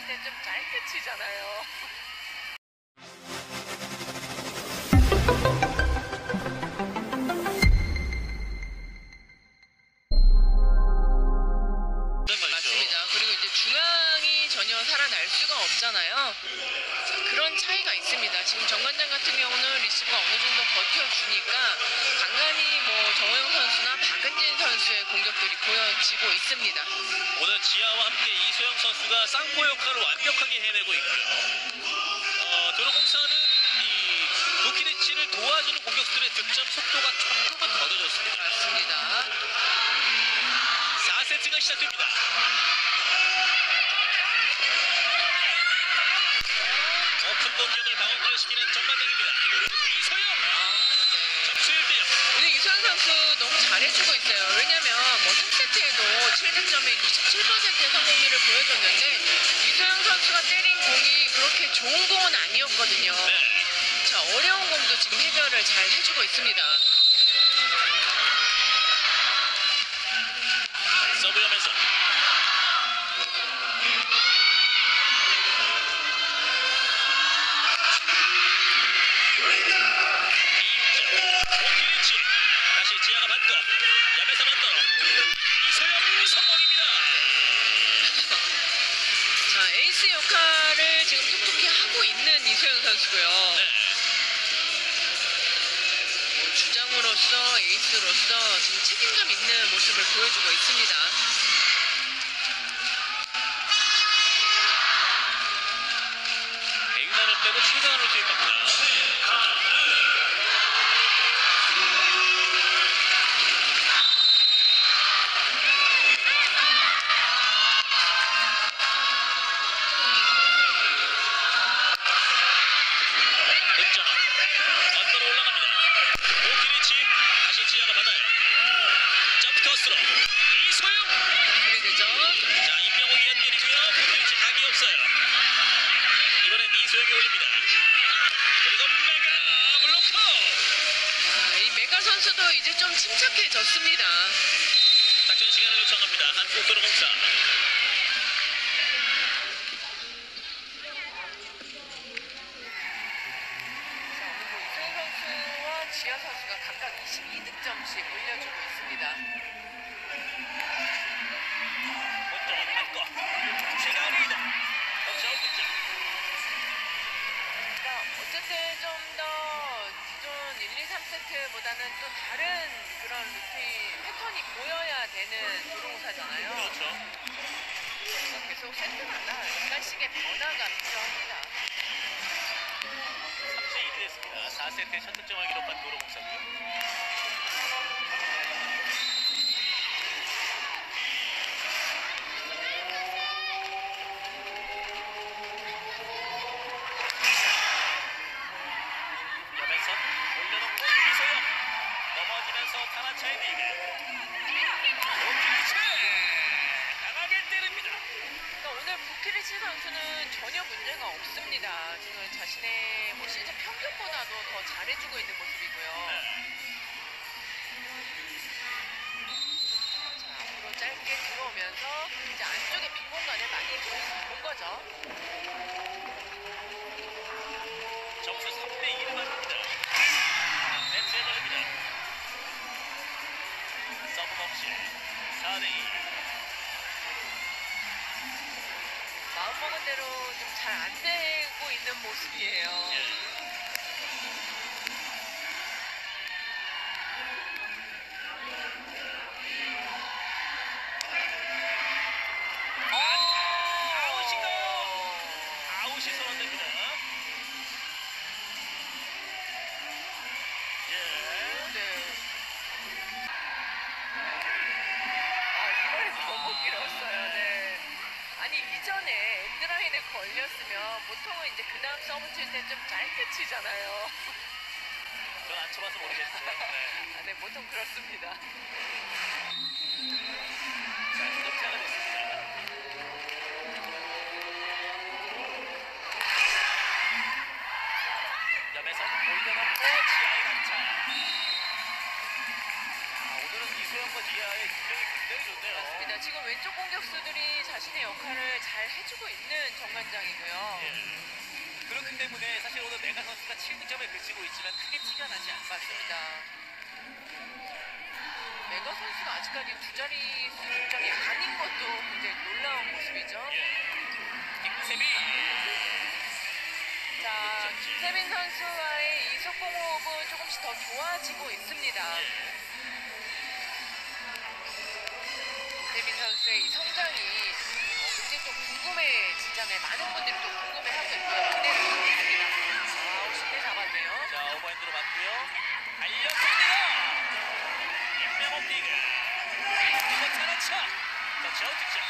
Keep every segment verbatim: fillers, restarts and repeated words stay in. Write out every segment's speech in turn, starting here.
칠 때 좀 짧게 치잖아요. 맞습니다. 그리고 이제 중앙이 전혀 살아날 수가 없잖아요. 그런 차이가 있습니다. 지금 정관장 같은 경우는 리시브가 어느 정도 버텨주니까 간간히 뭐 정호영 선수나 박은진 선수의 공격들이 보여지고 있습니다. 오늘 지아와 함께 이소영 선수가 쌍포 역할을 완벽하게 해내고 있고요. 어, 도로공사는 이 부키리치를 도와주는 공격수들의 득점 속도가 조금은 더뎌졌습니다. 맞습니다. 사 세트가 시작됩니다. 오픈 공격을 바운드를 시키는 정관장입니다. 이소영! 아, 네. 점수 일 대 영. 오늘 이소영 선수 너무 잘해주고 있어요. 왜냐면 뭐 삼 세트에도 칠 득점에 이십칠 퍼센트의 성공률을 보여줬는데 이소영 선수가 때린 공이 그렇게 좋은 공은 아니었거든요. 네. 자, 어려운 공도 지금 해결을 잘 해주고 있습니다. 서브하면서 오키리치 다시 지아가 받고 옆에서 만들어 이소영 성공입니다. 자, 에이스 역할을 지금 톡톡히 하고 있는 이소영 선수고요. 네. 뭐 주장으로서 에이스로서 지금 책임감 있는 모습을 보여주고 있습니다. 백만을 빼고 최강으로 투입합니다. 득점 언더로 올라갑니다. 오키리치 다시 지아가 받아요. 점프 토스로 이소영. 준비되죠? 자, 임명옥이 연결이고요. 오키리치 각이 없어요. 이번엔 이소영이 올립니다. 그리고 메가 블로커. 아, 이 메가 선수도 이제 좀 침착해졌습니다. 작전 시간을 요청합니다. 한국도로공사. 이소영 선수와 지아 선수가 각각 이십이 득점씩 올려주고 있습니다. 본정은 한거 최강 리더. 득점 득점. 그러니까 어쨌든 좀 더 기존 일, 이, 삼 세트보다는 또 다른 그런 루틴 패턴이 보여야 되는 도로공사잖아요. 그렇죠. 그래서 계속 세트마다 약간씩의 변화가 필요합니다. 삼 대 일이 됐습니다. 사 세트에 첫 득점을 기록한 도로공사고요. 옆에서 올려놓고 이소영 넘어지면서 타나차의 리그. 오키리치 강하게 때립니다. 그러니까 오늘 부키리치 선수는 전혀 문제가 없습니다. 지금 자신의 뭐 시즌 평균보다도 더 잘해주고 있는 모습이고요. 네. 자, 앞으로 짧게 들어오면서 이제 안쪽에 빈 공간을 많이 본 거죠. 점수 삼 대 이로 갑니다. 네트에 걸립니다. 서브 없이 사 대 이. 마음먹은 대로 좀 잘 안 되고 있는 모습이에요. 예. 아웃인가요? 아웃이 선언됩니다. 예. 네. 아, 이번에 너무 길었어요. 네. 아니, 이전에 엔드라인에 걸렸으면 보통은 이제 그 다음 서브 칠 때 좀 짧게 치잖아요. 전 안 쳐봐서 모르겠어요. 네. 아, 네, 보통 그렇습니다. 자, 득점가 됐습니다. 옆에서 올려놓고 지하의 강차. 자, 오늘은 이소영과 기아의 균형이 굉장히 좋네요. 맞습니다. 지금 왼쪽 공격수들이 자신의 역할을 잘 해주고 있는 정관장이고요. 예. 그렇기 때문에 사실 오늘 메가 선수가 칠 득점에 그치고 있지만 크게 티가 나지 않습니다. 맞습니다. 메가 선수가 아직까지 두 자리 수점이 아닌 것도 굉장히 놀라운 모습이죠. 예. 김세미. 자, 김세민 선수와의 이 속공호흡은 조금씩 더 좋아지고 있습니다. 예. 김세민 선수의 이 성장이 어, 굉장히 좀 궁금해지잖아요. 많은 분들이 또 궁금해하고 있고요. 기대를 하고 있습니다. 아, 쉽게 잡았네요. 자, 오버핸드로 맞고요. 달려듭니다. 임명옥 리그. 이거 차나차. 자, 저 득점.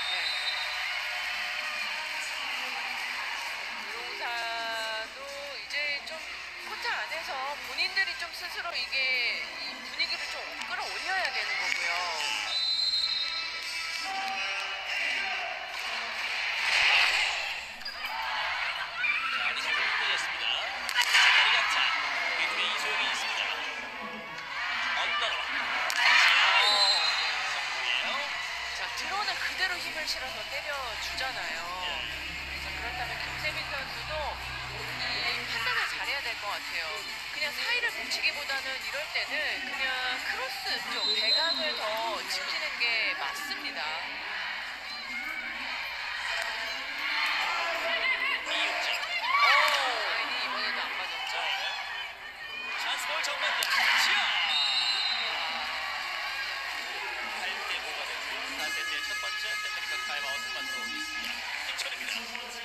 유용사도 이제 좀 코트 안에서 본인들이 좀 스스로 이게 이 분위기를 좀 끌어올려야 되는 거고요. 자, 리시브 끊어졌습니다. 제자리 강타. 뒤쪽에 이소영이 있습니다. 언더로. 성공이에요. 자, 들어오는 그대로 힘을 실어서 때려주잖아요. 자, 그렇다면 김세민 선수도 이 판단을 잘해야 될 것 같아요. 그냥 사이를 붙이기보다는 이럴 때는 그냥 크로스 쪽 배각을 더 지키는 게 맞습니다. 이육점. 오, 라인이 이번에도 안 맞았죠. 찬스볼 정관장. 치아. 팔 대 오가 됐고요. 사 세트의 첫 번째 테크니컬 타임아웃을 만들어 있습니다. 김철입니다.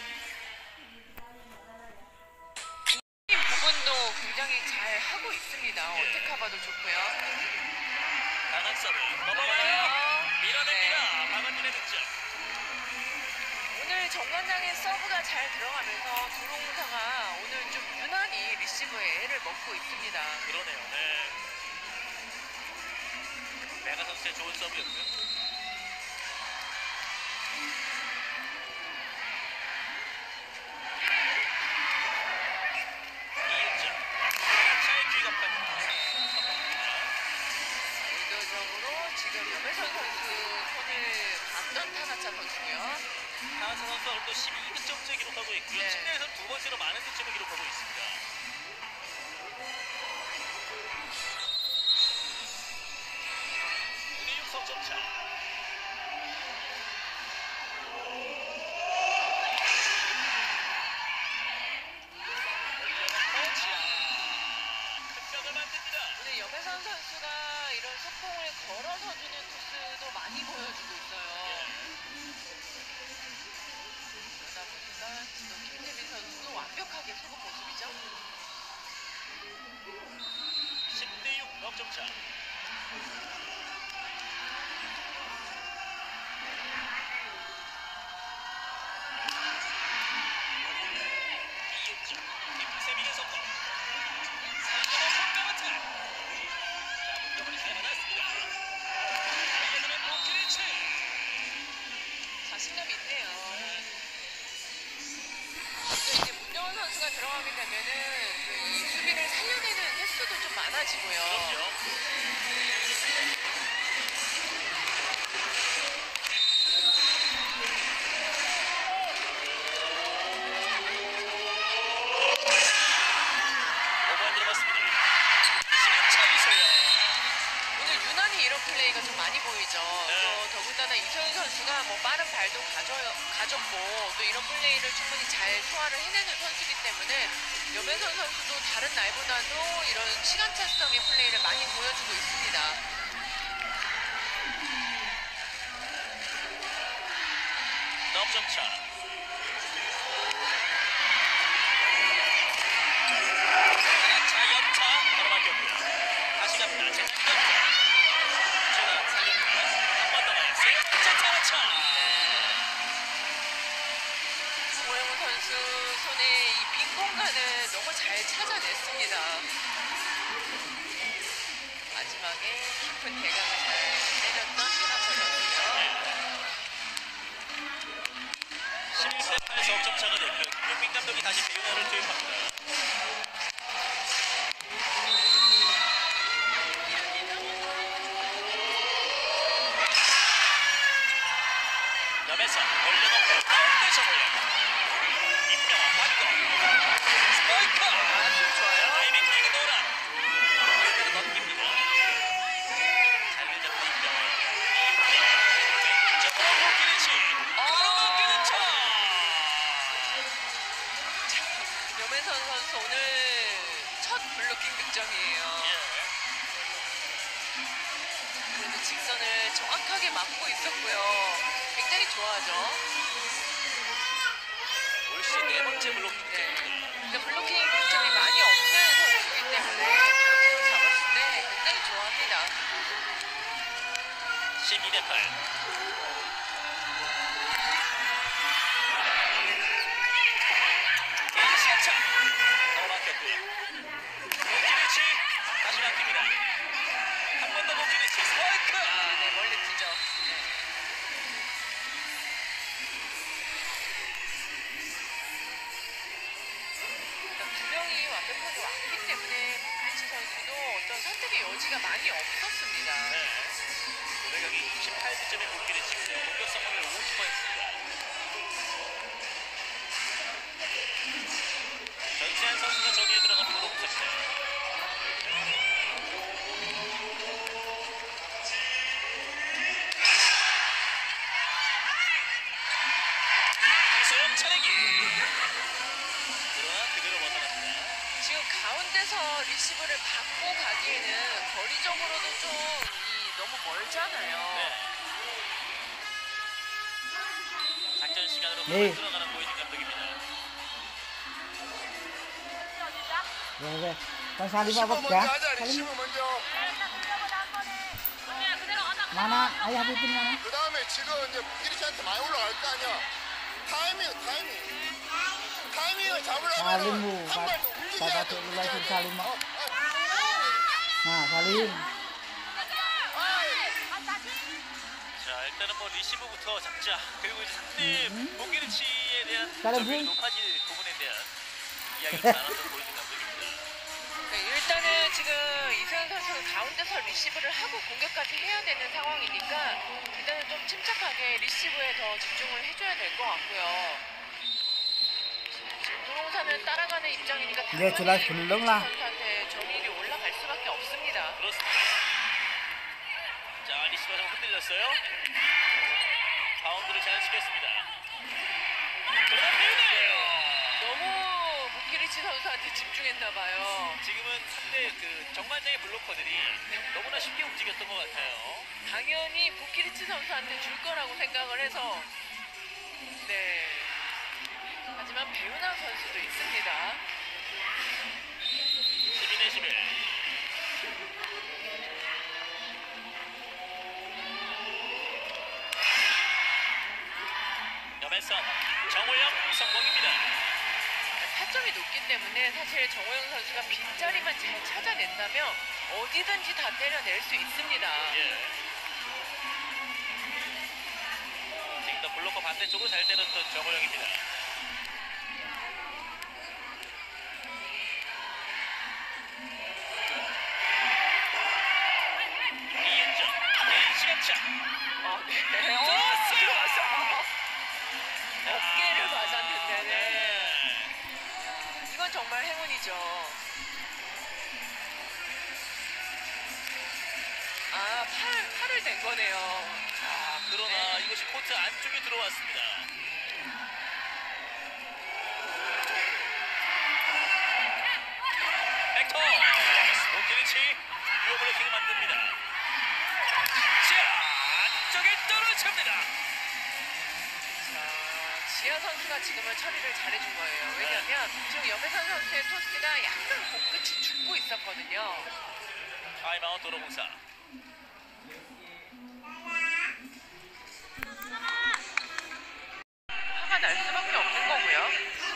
이 부분도 굉장히 잘 하고 있습니다. 어택하봐도 좋고요. 강한 서브 넘어가요. 밀어냅니다. 박원진의 득점. 오늘 정관장의 서브가 잘 들어가면서 도롱사가 오늘 좀 유난히 리시브에 애를 먹고 있습니다. 그러네요. 네. 메가 선수의 좋은 서브였고요. 이점. 차의 뒤갑판 성공입니다. 의도적으로 지금 염혜선 선수 손을 봤던 타나차 선수고요. 하하사 선수가 오늘 또 십이 득점째 기록하고 있고요. 네. 팀 내에서는 두 번째로 많은 득점을 기록하고 있습니다. 구 대 육 석점차. 올려놓고 지아. 큰 벽을 만듭니다. 오늘 염혜선 선수가 이런 속공을 걸어서 주는 투수도 많이 보여주고 있어요. 그러다 보니까 지금 김세민 선수도 완벽하게 속은 모습이죠. 십 대 육 넉점차. 이육점. 김세민의 성공. 상근의 공격어택. 자, 문경원이 살아났습니다. 달려드는 몽키리치. 자신감 있네요. 또 이제 문정원 선수가 들어가게 되면은 그이 수비를 살려내는 횟수도 좀 많아지고요. 그럼요. 오번 들어갔습니다. 시간 차이소요. 오늘 유난히 이런 플레이가 좀 많이 보이죠. 네. 또 더군다나 이소연 선수가 뭐 빠른 발도 가져, 가졌고 또 이런 플레이를 충분히 잘 소화를 해내는 선수이기 때문에 염혜선 선수도 다른 날보다도 이런 시간차성의 플레이를 많이 보여주고 있습니다. 넉점차. 자, 연타 바로 맡겼고요. 다시 갑니다. 제작 연타. 중앙 살립니다. 한 번 더 가요. 세 번째 타나차. 오영훈 선수 손에 이 빈 공간을 너무 잘 찾아냈습니다. 마지막에 깊은 대각을 잘 때렸던 타나차 선수요. 십일 대 팔에서 넉점차가 되고요. 김용민 감독이 다시 배우나를 투입합니다. 염혜선 올려놓고 가운데 정우영. 임명아 받고 스파이크. 아주 좋아요. 타이밍 기가 노라. 그대로 넘깁니다. 잘 잡고 임명아. 왼쪽으로 코끼리치. 가로막히는 차. 염혜선 선수 오늘 첫 블로킹 득점이에요. 예. 그래도 직선을 정확하게 막고 있었고요. 굉장히 좋아하죠. 올 시즌 네 번째 블로킹 네. 득점입니다. 근데 블로킹 득점이 많이 없는 선수이기 때문에 블로킹을 잡았을 때 굉장히 좋아합니다. 십이 대 팔. 개인 시간차. 바로 막혔고요. 모키리치 다시 막힙니다. 한 번 더 모키리치 스파이크. 아, 네, 멀리 뛰죠. 네. 일단 두 명이 완벽하게 왔기 때문에 모키리치 선수도 어떤 선택의 여지가 많이 없었습니다. 네. 노래각이 이십팔 득점의 모키리치고요. 공격 성공률 오십 퍼센트입니다. 전세한 선수가 저기에 들어가는 도로공사입니다. 이소영 차례기. 그러나 그대로 벗어납니다. 지금 가운데서 리시브를 받고 가기에는 거리적으로도 좀 이, 너무 멀잖아요. 네. 작전 시간으로 네. 들어가는 고이진 감독입니다. Rồi rồi, con sao đi vào 리시브 bọc 먼저 cá? 하자. 리시브 먼저. Mana, ayah bikin mana? 그 다음에 지금 이제 기리치한테 많이 올라갈 거 아니야. 타이밍, 타이밍. 타이밍을 잡으려면 Salim 한 mu, 발도 움직여야 kata 돼. tu 움직여야 lagi 돼. Salim. 어, Nah, Salim. 자, 일단은 뭐 리시브부터 잡자. 그리고 이제 상대 모기르치에 대한 잘해, 점유율이 부. 높아질 부분에 대한 이야기를 나눴던 고이진 감독입니다. 네, 일단은 지금 이소연 선수가 가운데서 리시브를 하고 공격까지 해야 되는 상황이니까 일단은 좀 침착하게 리시브에 더 집중을 해줘야 될 것 같고요. 지금 도롱사는 따라가는 입장이니까 네, 줄라 불렁 라. 선수한테 점유율이 올라갈 수밖에 없습니다. 그렇습니다. 자, 리시브가 좀 흔들렸어요. 바운드를 잘 지켰습니다. 그러나 배우네요. 너무 무키리치 선수한테 집중했나봐요. 지금은 상대 그 정관장의 블로커들이 너무나 쉽게 움직였던 것 같아요. 당연히 부키리치 선수한테 줄 거라고 생각을 해서 네. 하지만 배우나 선수도 있습니다. 십이 대 십일. 염혜선 정호영 성공입니다. 타점이 높기 때문에 사실 정호영 선수가 빈자리만 잘 찾아낸다면 어디든지 다 때려낼 수 있습니다. 예. 지금 더 블로커 반대쪽으로 잘 때렸던 정호영입니다. 이은정 개인 시간차. 아, 네. 어, 들어왔어요. 들어왔어요. 어깨를 맞았는데 네. 네. 이건 정말 행운이죠. 아, 팔, 팔을 댄 거네요. 자, 그러나 네. 이것이 코트 안쪽에 들어왔습니다. 벡터 스포키리치 유어 블로킹을 만듭니다. 자, 안쪽에 떨어집니다. 자, 지하 선수가 지금은 처리를 잘해준 거예요. 왜냐하면 지금 염혜선 선수의 토스가 약간 공끝이 죽고 있었거든요. 타임아웃 도로공사. 화가 날 수밖에 없는 거고요.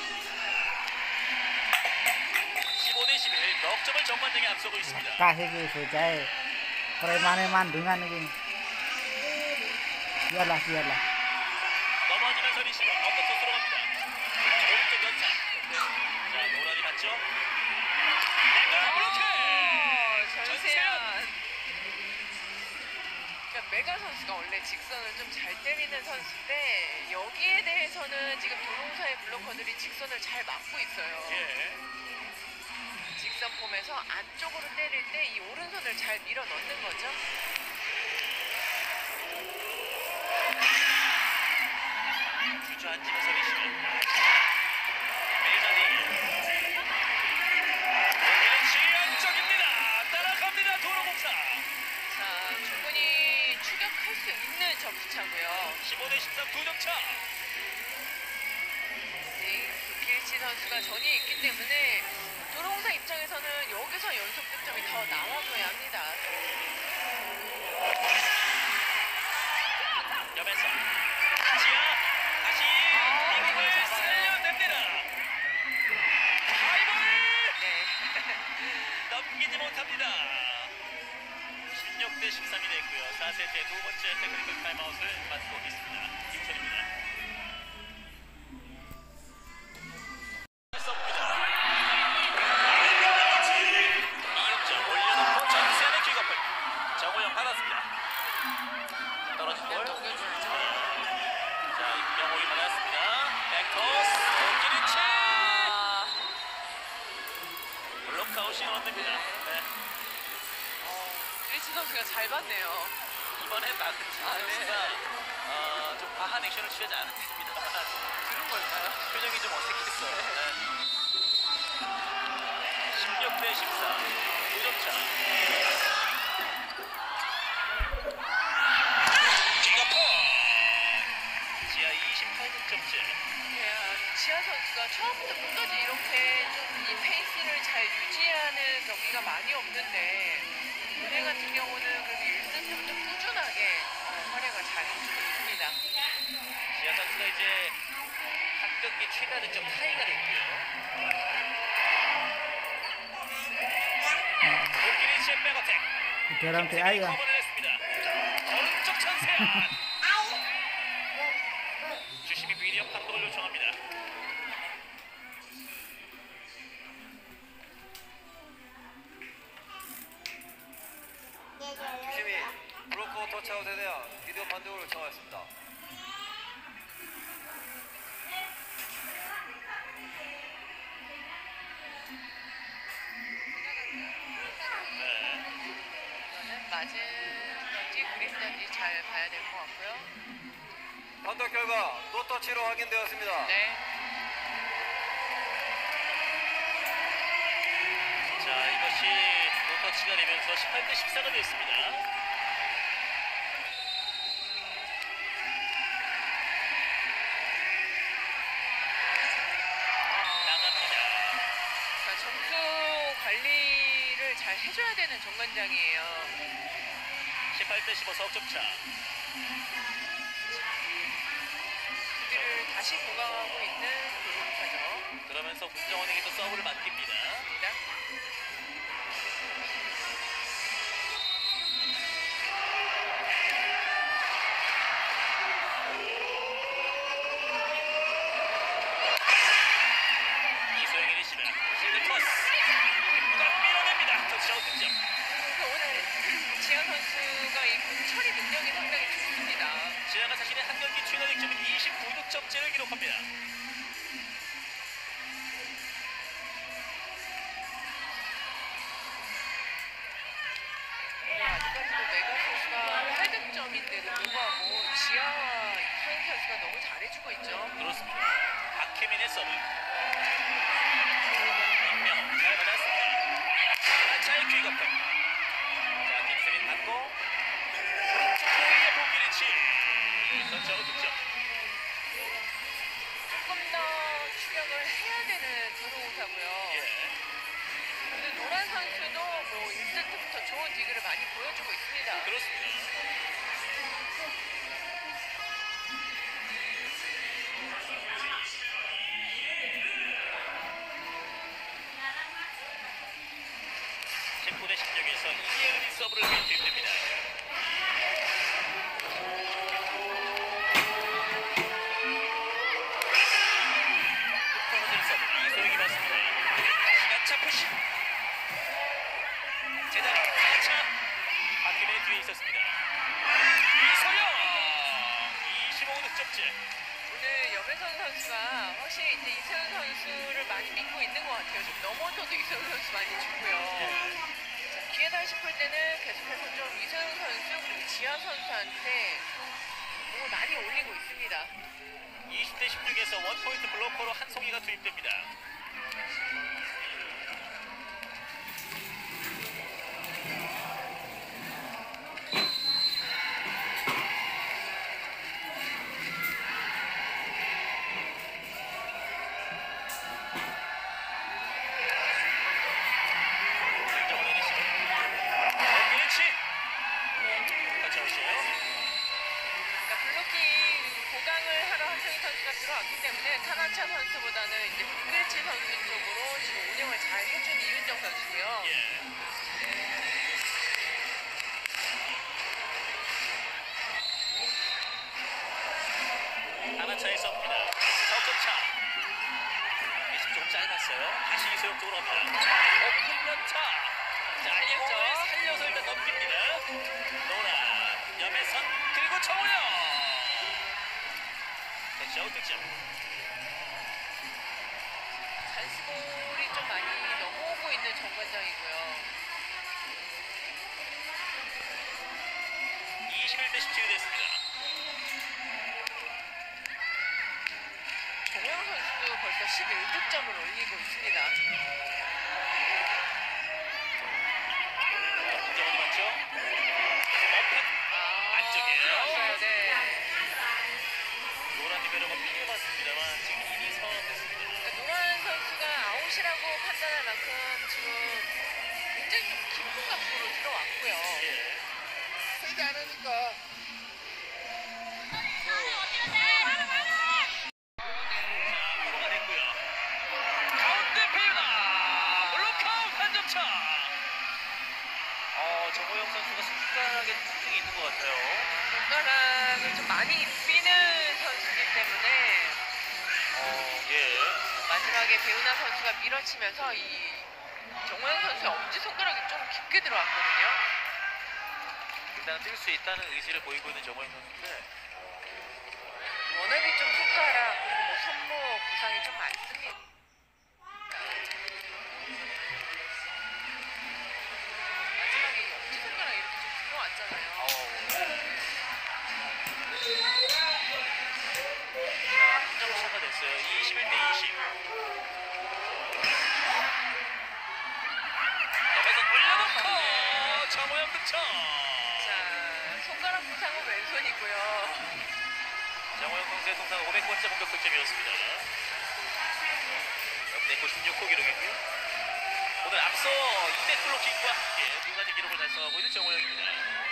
십오 대 십일 넉 점을 정관장에 앞서고 있습니다. Kasih ke sujai. Preman man dengan ni. Biarlah, biarlah. 넘어지면서 리시버 언더토 들어갑니다. 오른쪽 연타. 자, 노란이 맞죠? 앵글 블로킹. 어, 전세현. 그러니까 메가 선수가 원래 직선을 좀 잘 때리는 선수인데 여기에 대해서는 지금 도롱사의 블로커들이 직선을 잘 막고 있어요. 예. 직선 폼에서 안쪽으로 때릴 때 이 오른손을 잘 밀어 넣는 거죠. 주저앉으면서 리시브. 메이저리. 공기리치 안쪽입니다. 따라갑니다. 도로공사. 자, 충분히 추격할 수 있는 점수차고요. 십오 대 십삼 두 점 차. 김길치 선수가 전이 있기 때문에 도롱사 입장에서는 여기서 연속 득점이 더 나와줘야 합니다. 옆에서 지아 다시 이공을 살려냅니다. 하이볼 네. 넘기지 못합니다. 십육 대 십삼이 됐고요. 사 세트의 두 번째 테크니컬 타임아웃을 맞고 있습니다. 김천입니다. 쏩니다. 점 올려놓고 전세의 킥오프. 정우영 받았습니다. 떨어진 볼. 넘겨줘야죠. 자, 임명옥이 받았습니다. 백토스 공기리치 아, 블록아웃이 나왔습니다. 네. 어, 길치 선수가 잘 봤네요. 이번엔 나근지 아, 네. 선수가 어, 좀 과한 액션을 취하지 않았습니다만 그런 걸까요? 표정이 좀 어색했어요. 네. 십육 대 십사 두 점 차. 킥오프 지하 이십팔 득점째. 지아 선수가 처음부터 끝까지 이렇게 좀 이 페이스를 잘 유지하는 경기가 많이 없는데 오늘 같은 경우는 그래도 일 세트부터 꾸준하게 어, 활약을 잘 해주고 있습니다. 지하 선수가 이제 한 경기 최다 득점 타이가 됐고요. 코끼리치의 백어택. Dalam ti ayah. 커버를 했습니다. 오른쪽 찬스야. 주심이 비디오 판독을 요청합니다. 주심이 브로커 터치아웃에 대한 비디오 판독을 요청하였습니다. 이거는 맞은 건지 그림자인지 잘 봐야 될 것 같고요. 판독 결과 노터치로 확인되었습니다. 네. 자, 이것이 노터치가 되면서 십팔 대 십사가 됐습니다. 나갑니다. 자, 점수 관리를 잘 해줘야 되는 정관장이에요. 십팔 대 십오 석점 차. 수비를 다시 보강하고 있는 도롱사죠. 그러면서 문정원에게도 서브를 맡깁니다. 이소영의 리시브. 싱글 토스. 꽉 밀어냅니다. 터치아웃 득점. 오늘 지아 선수가 이 공처리 능력이 상당히 좋습니다. 지아가 자신의 한 경기 최다 득점인 이십구 득점째를 기록합니다. 오늘 아직까지도 메가 선수가 팔 득점인데도 불구하고 지아와 이소영 선수가 너무 잘해주고 있죠. 그렇습니다. 박혜민의 서브. 임명호 잘 받았습니다. 한차의 퀵오프. 자, 김세민 받고 오른쪽 공의 보기리치. 터치아웃 득점. 조금 더 추격을 해야 되는 도로우사고요. 예. 오늘 노란 선수도 뭐 일 세트부터 좋은 디그를 많이 보여주고 있습니다. 그렇습니다. 십구 대 십육에서 이예은이 서브를 윈팀됩니다. 떨어진 서브 이소영이 받습니다. 시간차 푸시. 제자리 한차 박희민의 뒤에 있었습니다. 번째. 오늘 염혜선 선수가 확실히 이제 이세훈 선수를 많이 믿고 있는 것 같아요. 좀 넘어져도 이세훈 선수 많이 주고요. 자, 기회다 싶을 때는 계속해서 좀 이세훈 선수 그리고 지아 선수한테 공을 많이 올리고 있습니다. 이십 대 십육에서 원포인트 블로커로 한송이가 투입됩니다. 김정은의 리시브. 김민치. 터치아웃이에요. 그러니까 블로킹 보강을 하러 한승희 선수가 들어왔기 때문에 타나차 선수보다는 이제 북글치 선수 쪽으로 지금 운영을 잘 해준 이윤정 선수고요. 예. 하나차에 쏩니다. 석점차. 리시브 조금 짧았어요. 다시 이소영 쪽으로 갑니다. 오픈런차. 자, 이공을 살려서 일단 넘깁니다. 노라, 염혜선, 그리고 정우영. 터치아웃 득점. 잔스볼이 좀 많이 넘어오고 있는 정관장이고요. 이십일 대 십칠이 됐습니다. 정우영 선수도 벌써 십일 득점을 올리고 있습니다. 김정은이 맞죠? 오픈. 아, 안쪽이에요. 들어왔어요. 네. 노란 리베로가 피해봤습니다만 지금 이미 선언됐습니다. 그러니까 노란 선수가 아웃이라고 판단할 만큼 지금 굉장히 좀 깊은 각도로 들어왔고요. 예. 세지 않으니까. 바로가 됐고요. 가운데 페이다. 블록아웃 한 점 차. 어, 정호영 선수가 손가락에 특징이 있는 것 같아요. 손가락을 좀 많이 삐는 선수이기 때문에 어, 예. 마지막에 배우나 선수가 밀어치면서 이 정우영 선수의 엄지손가락이 좀 깊게 들어왔거든요. 일단 뛸 수 있다는 의지를 보이고 있는 정호영 선수인데 워낙에 좀 손가락 그리고 뭐 손목 부상이 좀 많습니다. 마지막에 이 엄지손가락 이렇게 좀 들어왔잖아요. 한 점 차가 됐어요. 이십일 대 이십. 염혜선 올려놓고 정호영 득점. 자, 손가락 부상은 왼손이고요. 정호영 선수의 통산 오백 번째 공격 득점이었습니다. 역대 구십육 호 기록이고요. 오늘 앞서 이백 블로킹과 함께 두 가지 기록을 달성하고 있는 정호영입니다.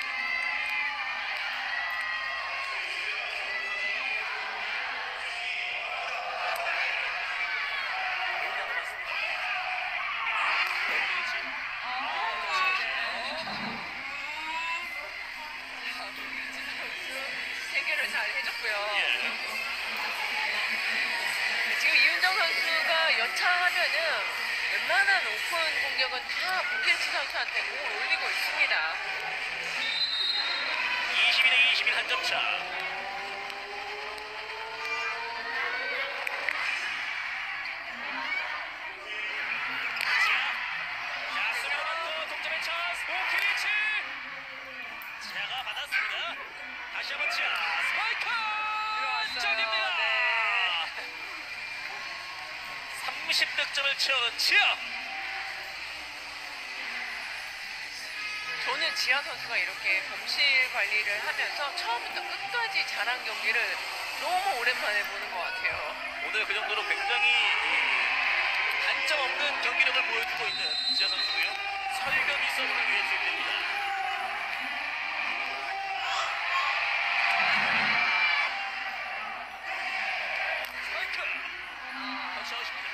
해결을 잘 해줬고요. 예. 지금 이윤정 선수가 연차하면은 웬만한 오픈 공격은 다 부길치 선수한테 공을 올리고 있습니다. 이십이 대 이십일 한 점 차. 자, 스미노 동점의 찬스. 오키리치. 지아가 받았습니다. 다시 한번 지아. 스파이크. 들어왔어요. 정입니다. 네. 삼십 득점을 채우는 지아. 저는 지아 선수가 이렇게 범실 관리를 하면서 처음부터 끝까지 잘한 경기를 너무 오랜만에 보는 것 같아요. 오늘 그 정도로 굉장히 단점 없는 경기력을 보여주고 있는 지아 선수고요. 설경이 서브를 위해 투입됩니다. 스파이크. 터치아웃입니다.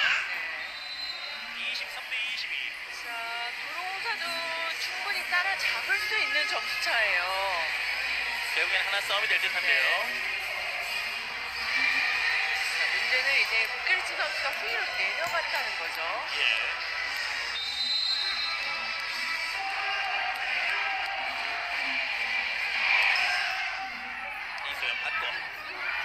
네. 이십삼 대 이십이. 자, 도로공사도 충분히 따라잡을 수 있는 점수차예요. 결국엔 하나 싸움이 될 듯한데요. 자, 문제는 이제 부케리치 선수가 후위로 내려갔다는 거죠. 예. 이소연 받고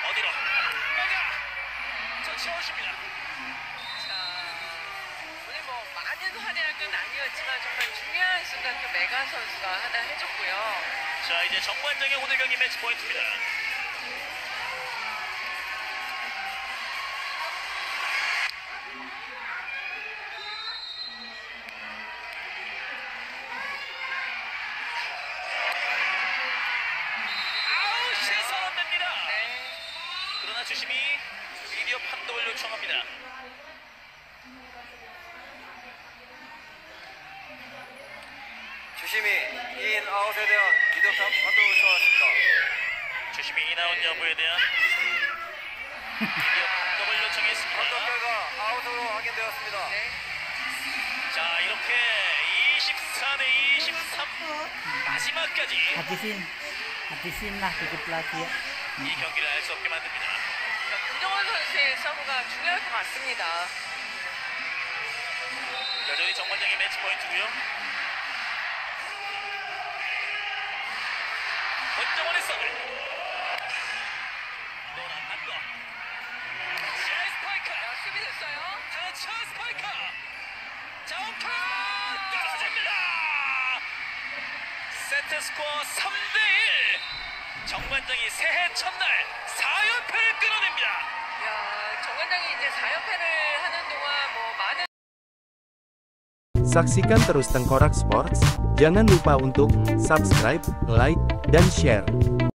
김주한 선수가 하나 해줬고요. 자, 이제 정관장의 오늘 경기 매치 포인트입니다. 아웃이 선언됩니다. 네. 그러나 주심이 비디오 판독을 요청합니다. 주심이 인 아웃에 대한 비디오 판독을 요청하십니다. 주심이 인아웃 여부에 대한 비디오 판독을 요청했습니다. 판독 결과 아웃으로 확인되었습니다. 네. 자, 이렇게 이십사 대 이십삼 마지막까지 Habisin. Habisin lah tujuh belas ya. 이 경기를 알 수 없게 만듭니다. 그러니까 김정원 선수의 서브가 중요할 것 같습니다. 여전히 정관장의 매치 포인트고요. 권정원의 서브. 노란 한거. 자, 스파이커. 자, 수비 됐어요. 자, 스파이커. 자, 오카 떨어집니다. 세트 스코어 삼 대 일. 정관장이 새해 첫날 사 연패를 끊어냅니다. 야, 정관장이 이제 사 연패를 하는 동안 뭐 많은 Saksikan terus Tengkorak Sports, jangan lupa untuk subscribe, like, dan share.